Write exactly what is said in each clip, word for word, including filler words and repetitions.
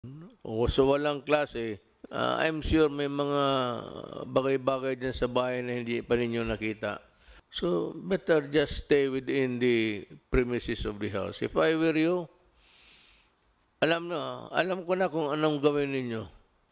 O sa walang klase, uh, I'm sure may mga bagay-bagay dyan sa bahay na hindi pa ninyo nakita. So, better just stay within the premises of the house. If I were you, alam na, alam ko na kung anong gawin ninyo.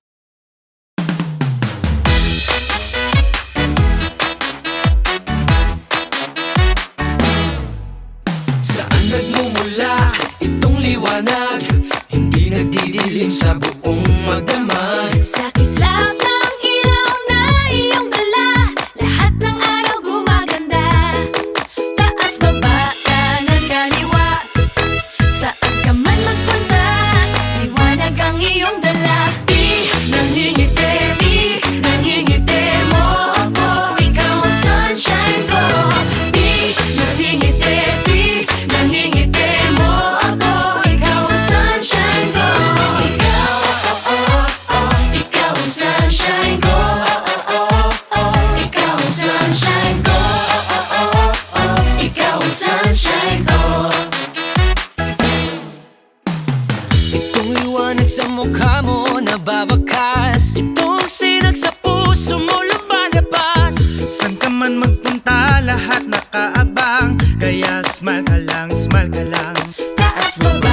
Saan nagmumula itong liwanag? Hindi nagdidilim sa buong magdamag. Sa kislap ng ilaw na iyong dala, lahat ng araw gumaganda. Taas, baba, kanan, kaliwa, saan ka man magpunta, liwanag ang iyong dala. Di nangingiti, di nangingiti mo ako, ikaw ang sunshine ko. Di nangingiti, di nangingiti mo ako, ikaw ang sunshine ko. Ikaw, oh, oh, oh, ikaw ang sunshine ko. Oh, oh, oh, ikaw ang sunshine ko. Oh, oh, oh, ikaw ang sunshine ko. Itong liwanag sa mukha mo nababakas, itong sinag sa puso mo lumalabas. San ka man magpunta, lahat nakaabang, kaya smile ka lang, smile ka lang. Taas, baba,